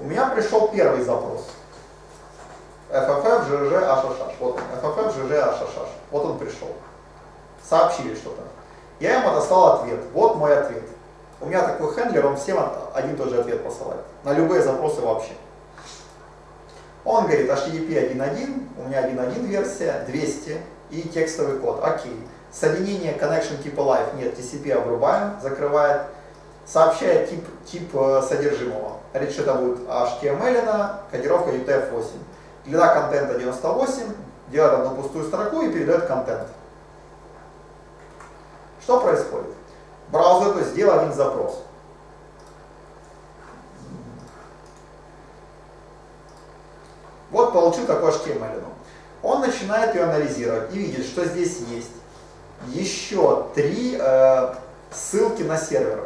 У меня пришел первый запрос. FFF, GG, HHH. Вот он, FFF, GG, HHH. Вот он пришел. Сообщили что-то. Я ему отослал ответ. Вот мой ответ. У меня такой хендлер, он всем один и тот же ответ посылает. На любые запросы вообще. Он говорит, HTTP 1.1, у меня 1.1 версия, 200 и текстовый код. Окей. Соединение connection типа live нет, TCP обрубаем, закрывает. Сообщает тип содержимого. Говорит, что это будет HTML, кодировка UTF-8. Длина контента 98, делает одну пустую строку и передает контент. Что происходит? Браузер, то есть, сделал один запрос. Вот получил такой HTML. Он начинает ее анализировать и видит, что здесь есть еще 3 ссылки на сервер.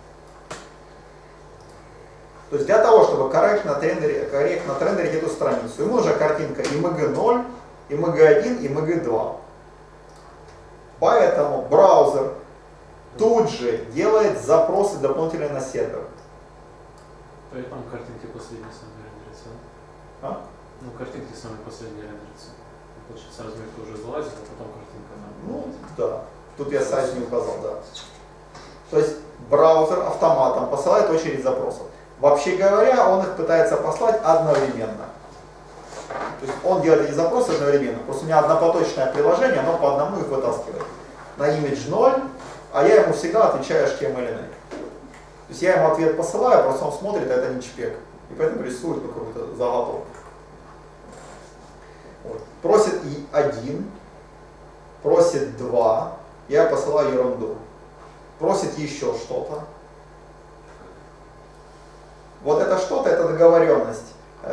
То есть для того, чтобы корректно трендерить эту страницу, ему нужна картинка img0, img1, img2. Поэтому браузер тут же делает запросы дополнительные на сервер. Поэтому картинки последние сами рендерятся. А? Ну, картинки самые последние рендерятся. Получается, разметка уже залазит, а потом картинка на. Ну, да. Тут я сайз не указал, да. То есть браузер автоматом посылает очередь запросов. Вообще говоря, он их пытается послать одновременно. То есть он делает эти запросы одновременно. Просто у меня однопоточное приложение, оно по одному их вытаскивает. На image 0, а я ему всегда отвечаю HTML. То есть я ему ответ посылаю, просто он смотрит, а это не чпек. И поэтому рисует какую-то заготовку. Вот. Просит и 1, просит 2, я посылаю ерунду. Просит еще что-то. Вот это что-то, это договоренность.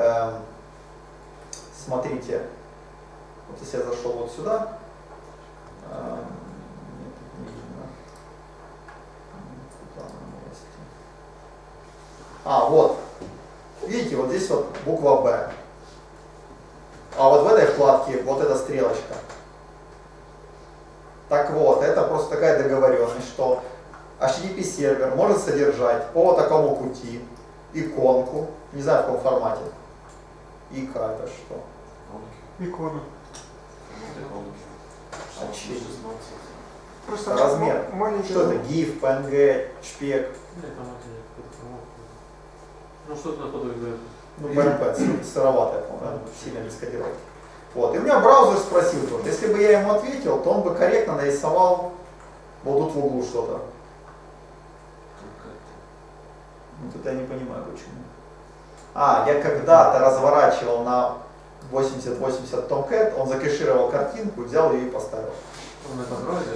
Смотрите, вот если я зашел вот сюда, вот, видите, вот здесь вот буква Б. А вот в этой вкладке вот эта стрелочка. Так вот, это просто такая договоренность, что HTTP сервер может содержать по такому пути иконку, не знаю в каком формате. ИК это что? Икона. Просто размер. Что это? GIF, PNG, JPEG. Ну что-то наподобие. Ну, BMP, сыроватая, по-моему, сильно без кодировки. Вот. И у меня браузер спросил тоже. Если бы я ему ответил, то он бы корректно нарисовал вот тут в углу что-то. Ну, тут я не понимаю почему. Я когда-то разворачивал на 80-80 Tomcat, он закэшировал картинку, взял ее и поставил. Он это браузер?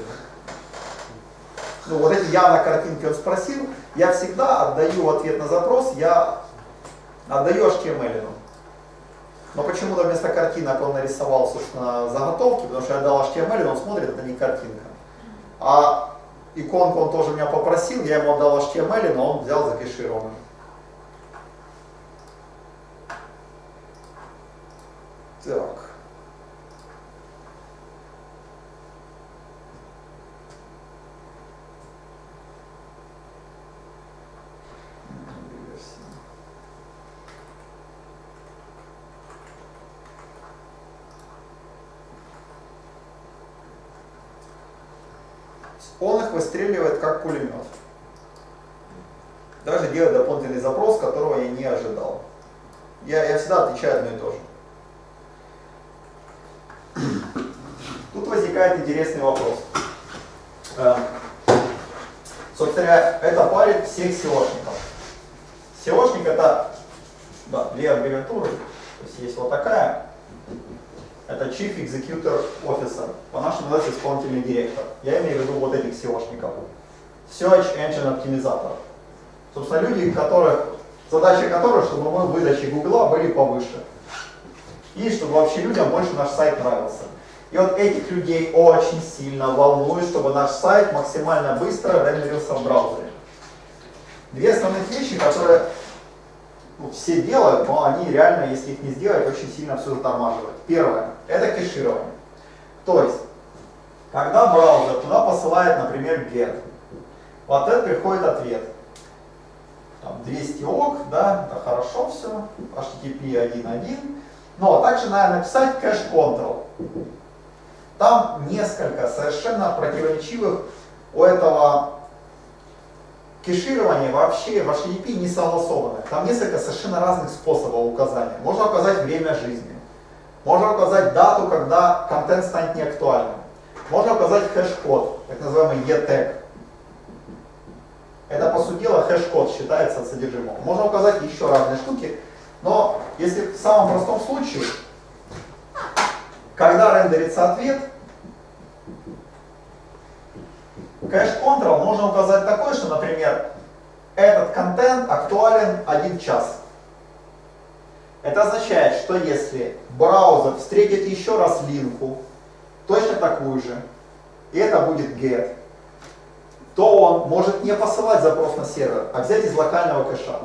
Ну вот эти явно картинки он спросил, я всегда отдаю ответ на запрос, я отдаю HTML. Но почему-то вместо картинок он нарисовал, собственно, заготовки, потому что я дал HTML, он смотрит, это не картинка. А иконку он тоже меня попросил, я ему отдал HTML, но он взял закэшированный. Так. Он их выстреливает как пулемет. Даже делает дополнительный запрос, которого я не ожидал. Я всегда отвечаю одно и то же. Тут возникает интересный вопрос. Собственно, это парит всех SEOшников. SEOшник это, две аббревиатуры. То есть вот такая. Это Chief Executive Officer. По-нашему называется исполнительный директор. Я имею в виду вот этих SEOшников. Search Engine Optimizator. Собственно, люди, задача которых, чтобы мы в выдаче Гугла были повыше. И чтобы вообще людям больше наш сайт нравился. И вот этих людей очень сильно волнует, чтобы наш сайт максимально быстро рендерился в браузере. Две основных вещи, которые все делают, но они реально, если их не сделать, очень сильно все затормаживают. Первое – это кэширование. То есть, когда браузер туда посылает, например, get, в ответ приходит ответ. Там 200 ок, да, это хорошо. хорошо все, HTTP 1.1. Но также надо написать cache control. Там несколько совершенно противоречивых у этого кеширования вообще в HTTP не согласованы. Там несколько совершенно разных способов указания. Можно указать время жизни. Можно указать дату, когда контент станет неактуальным. Можно указать хэш-код, так называемый ETAG. Это, по сути дела, хэш-код считается от содержимого. Можно указать еще разные штуки, но если в самом простом случае, когда рендерится ответ, кэш-контрол можно указать такой, что, например, этот контент актуален 1 час. Это означает, что если браузер встретит еще раз линку, точно такую же, и это будет get, то он может не посылать запрос на сервер, а взять из локального кэша.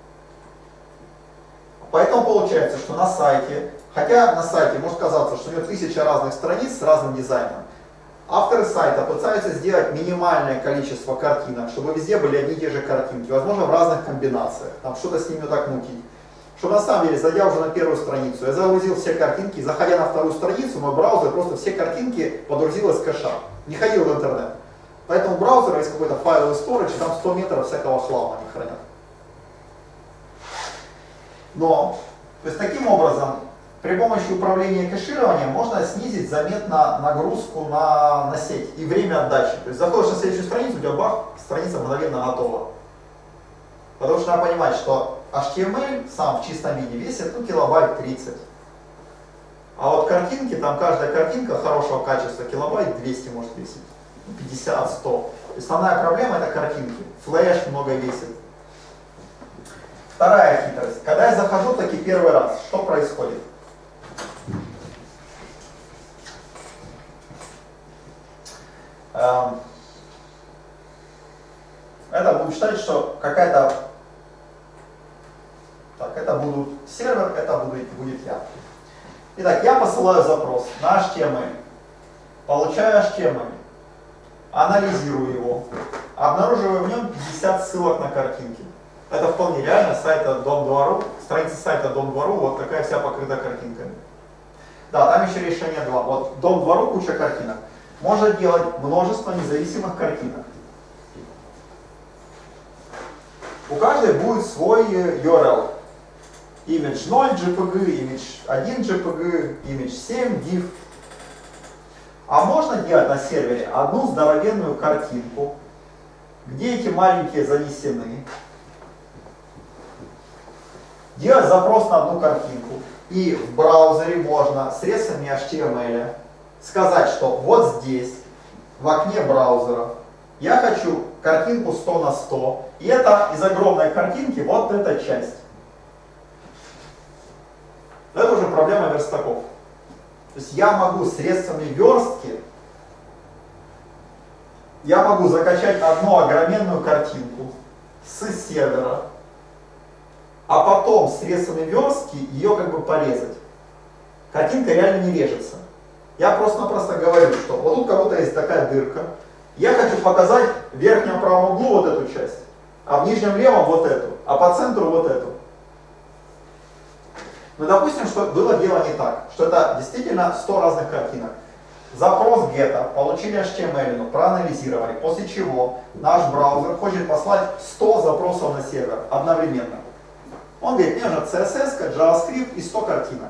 Поэтому получается, что на сайте, хотя на сайте может казаться, что у него 1000 разных страниц с разным дизайном, авторы сайта пытаются сделать минимальное количество картинок, чтобы везде были одни и те же картинки, возможно в разных комбинациях, там что-то с ними вот так мутить. Чтобы на самом деле, зайдя уже на первую страницу, я загрузил все картинки, и заходя на вторую страницу, мой браузер просто все картинки подгрузил из кэша, не ходил в интернет. Поэтому у браузера есть какой-то файловый сторидж, там 100 метров всякого хлама они хранят. Но, то есть таким образом, при помощи управления кэшированием можно снизить заметно нагрузку на сеть и время отдачи. То есть заходишь на следующую страницу, у тебя бах, страница мгновенно готова. Потому что надо понимать, что HTML сам в чистом виде весит килобайт 30. А вот картинки, там каждая картинка хорошего качества килобайт 200 может весить. 50, 100. Основная проблема это картинки. Флэш много весит. Вторая хитрость. Когда я захожу таки первый раз, что происходит? Это будет считать, что какая-то... Так, это будет сервер, это будет я. Итак, я посылаю запрос на HTML. Получаю HTML. Анализирую его. Обнаруживаю в нем 50 ссылок на картинки. Это вполне реально, сайта Dom2.ru, страница сайта Dom2.ru, вот такая вся покрыта картинками. Да, там еще решение 2. Вот Dom2.ru куча картинок. Можно делать множество независимых картинок. У каждой будет свой URL. Image 0 JPG, Image 1 JPG, Image 7 GIF. А можно делать на сервере одну здоровенную картинку, где эти маленькие занесены. Делать запрос на одну картинку. И в браузере можно средствами HTML сказать, что вот здесь, в окне браузера, я хочу картинку 100 на 100. И это из огромной картинки вот эта часть. Это уже проблема верстаков. То есть я могу средствами верстки, я могу закачать одну огроменную картинку с сервера, а потом средствами верстки ее как бы порезать. Картинка реально не режется. Я просто-напросто говорю, что вот тут как будто есть такая дырка. Я хочу показать в верхнем правом углу вот эту часть, а в нижнем левом вот эту, а по центру вот эту. Но допустим, что было дело не так, что это действительно 100 разных картинок. Запрос гетто, получили HTML, проанализировали, после чего наш браузер хочет послать 100 запросов на сервер одновременно. Он говорит, мне нужно CSS, JavaScript и 100 картинок.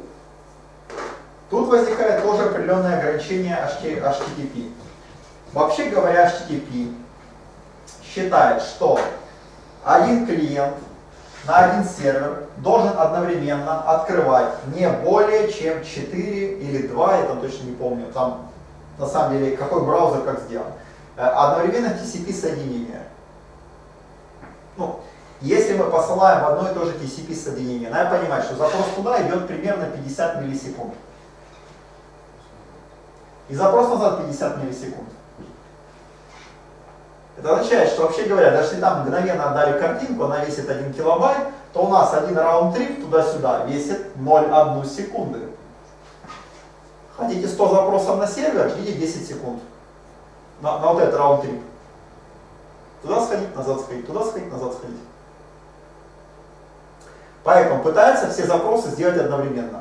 Тут возникает тоже определенное ограничение HTTP. Вообще говоря, HTTP считает, что один клиент на один сервер должен одновременно открывать не более чем 4 или 2, я там точно не помню, там на самом деле какой браузер как сделан, одновременно TCP соединения. Ну, если мы посылаем в одно и то же TCP соединение, надо понимать, что запрос туда идет примерно 50 миллисекунд. И запрос назад 50 миллисекунд. Это означает, что вообще говоря, даже если там мгновенно отдали картинку, она весит 1 килобайт, то у нас один раунд-трип туда-сюда весит 0,1 секунды. Хотите 100 запросов на сервер, ждите 10 секунд. На вот этот раунд-трип. Туда сходить, назад сходить, туда сходить, назад сходить. Поэтому пытаются все запросы сделать одновременно.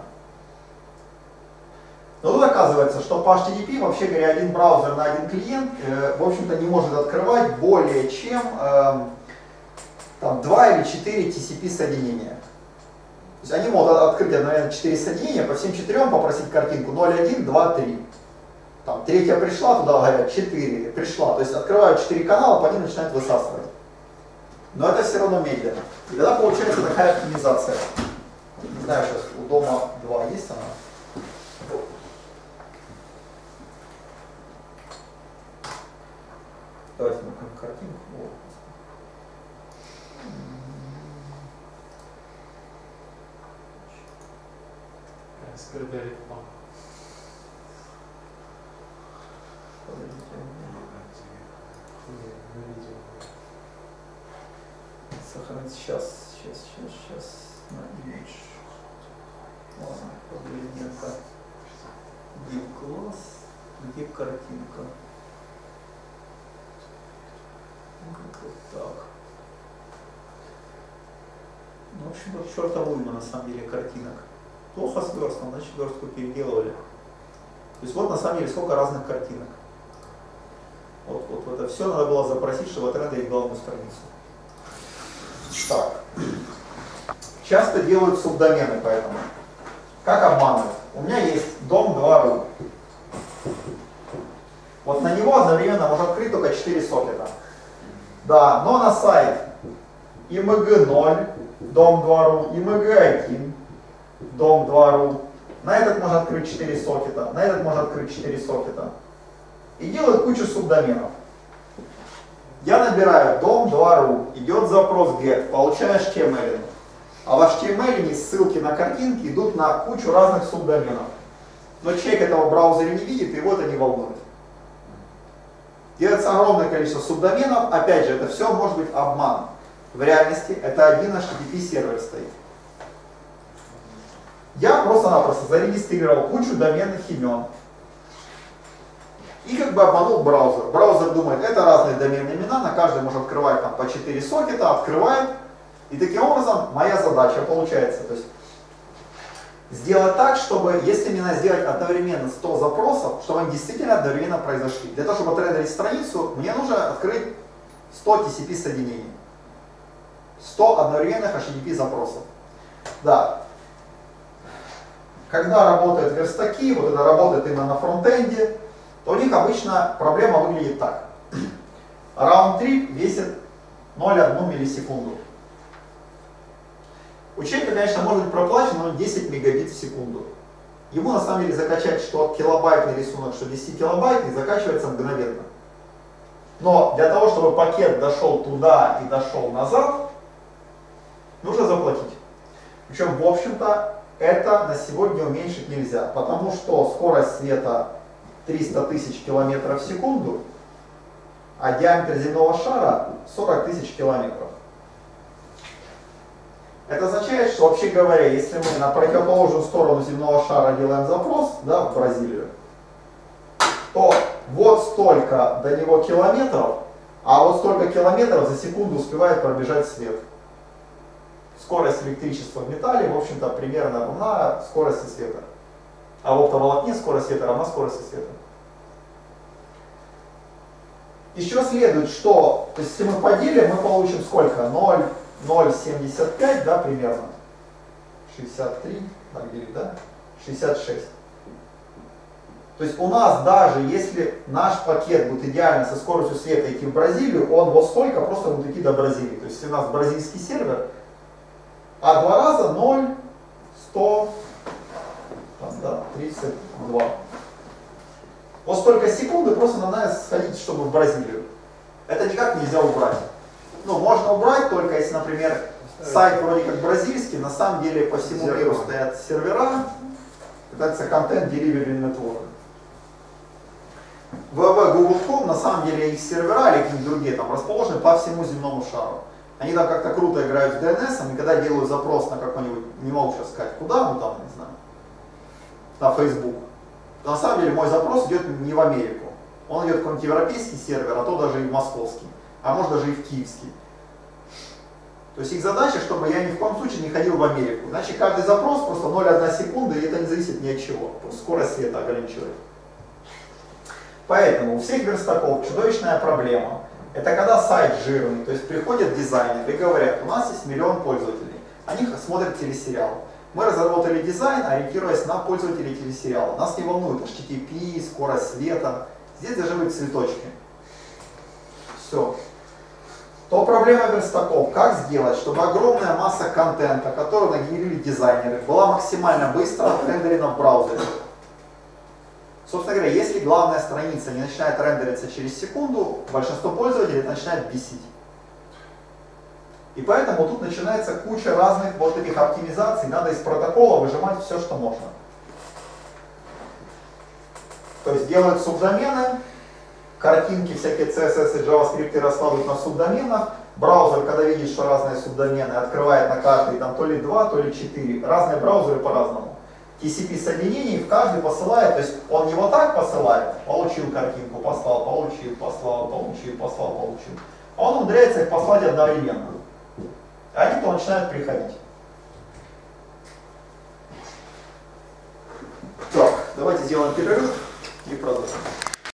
Но тут оказывается, что по HTTP, вообще говоря, один браузер на один клиент, в общем-то, не может открывать более чем там, 2 или 4 TCP соединения. То есть они могут открыть одновременно 4 соединения, по всем 4 попросить картинку 0.1, 2, 3. Там, третья пришла, туда говорят 4, пришла. То есть открывают 4 канала, по ним начинают высасывать. Но это все равно медленно. И тогда получается такая оптимизация. Не знаю, сейчас у дома 2 есть она? Давайте мы картинку. Скрытая реклама. Сохранить сейчас. На image. Ладно, подведем-ка. Div класс. Где картинка? Вот так. Ну, в общем, вот чертова уйма на самом деле картинок. Плохо с верстком, значит верстку переделывали. То есть вот на самом деле сколько разных картинок. Вот это все надо было запросить, чтобы отрендерить главную страницу. Так. Часто делают субдомены, поэтому. Как обманывать? У меня есть dom2.ru. Вот на него одновременно можно открыть только 4 сокета. Да, но на сайт img0, dom2.ru, img1, dom2.ru. На этот можно открыть 4 сокета, на этот можно открыть 4 сокета. И делают кучу субдоменов. Я набираю dom2.ru, идет запрос get, получаю HTML. А в HTML ссылки на картинки идут на кучу разных субдоменов. Но человек этого в браузере не видит, и его это не волнует. Делается огромное количество субдоменов, опять же, это все может быть обман. В реальности это один HTTP сервер стоит. Я просто-напросто зарегистрировал кучу доменных имен. И как бы обманул браузер. Браузер думает, это разные доменные имена, на каждый может открывать там по 4 сокета, открывает. И таким образом моя задача получается, то есть сделать так, чтобы, если мне надо сделать одновременно 100 запросов, чтобы они действительно одновременно произошли. Для того, чтобы отрендерить страницу, мне нужно открыть 100 TCP соединений. 100 одновременных HTTP запросов. Да. Когда работают верстаки, вот это работает именно на фронтенде, то у них обычно проблема выглядит так. Раунд-трип весит 0,1 миллисекунду. У человека, конечно, может быть проплачено, но 10 мегабит в секунду. Ему на самом деле закачать что килобайтный рисунок, что 10 килобайтный, закачивается мгновенно. Но для того, чтобы пакет дошел туда и дошел назад, нужно заплатить. Причем, в общем-то, это на сегодня уменьшить нельзя, потому что скорость света 300 тысяч километров в секунду, а диаметр земного шара 40 тысяч километров. Это означает, что, вообще говоря, если мы на противоположную сторону земного шара делаем запрос, да, в Бразилию, то вот столько до него километров, а вот столько километров за секунду успевает пробежать свет. Скорость электричества в металле, в общем-то, примерно равна скорости света. А в оптоволокне скорость света равна скорости света. Еще следует, что, то есть, если мы поделим, мы получим сколько? 0,075, да, примерно. 63, так делить, да? 66. То есть у нас даже если наш пакет будет идеально со скоростью света идти в Бразилию, он вот столько просто будет идти до Бразилии. То есть если у нас бразильский сервер, а 2 раза 0, 100, там, да, 32. Вот столько секунды просто надо сходить, чтобы в Бразилию. Это никак нельзя убрать. Ну, можно убрать только если, например, сайт вроде как бразильский, на самом деле по всему миру стоят сервера, это Content Delivery Network. www.google.com, на самом деле их сервера или какие-то другие там расположены по всему земному шару. Они там как-то круто играют с DNS, и когда делают запрос на какой-нибудь, не могу сейчас сказать куда, ну там, не знаю, на Facebook, то на самом деле мой запрос идет не в Америку. Он идет в какой-нибудь европейский сервер, а то даже и в московский, а может даже и в киевский. То есть их задача, чтобы я ни в коем случае не ходил в Америку. Иначе каждый запрос просто 0,1 секунды, и это не зависит ни от чего. Просто скорость света ограничивает. Поэтому у всех верстаков чудовищная проблема. Это когда сайт жирный, то есть приходят дизайнеры и говорят, у нас есть 1 миллион пользователей, они смотрят телесериал. Мы разработали дизайн, ориентируясь на пользователей телесериала. Нас не волнует HTTP, скорость света, здесь должны быть цветочки. Все. То проблема верстаков, как сделать, чтобы огромная масса контента, которую нагенерили дизайнеры, была максимально быстро отрендерена в браузере. Собственно говоря, если главная страница не начинает рендериться через секунду, большинство пользователей это начинает бесить. И поэтому тут начинается куча разных вот этих оптимизаций, надо из протокола выжимать все, что можно. То есть делают субдомены, картинки, всякие CSS и JavaScript раскладывают на субдоменах. Браузер, когда видит, что разные субдомены, открывает на каждый там то ли 2, то ли 4. Разные браузеры по-разному. TCP соединений в каждый посылает, то есть он не вот так посылает, получил картинку, послал, получил, послал, получил, послал, получил. А он умудряется их послать одновременно. А они то начинают приходить. Так, давайте сделаем перерыв и продолжим.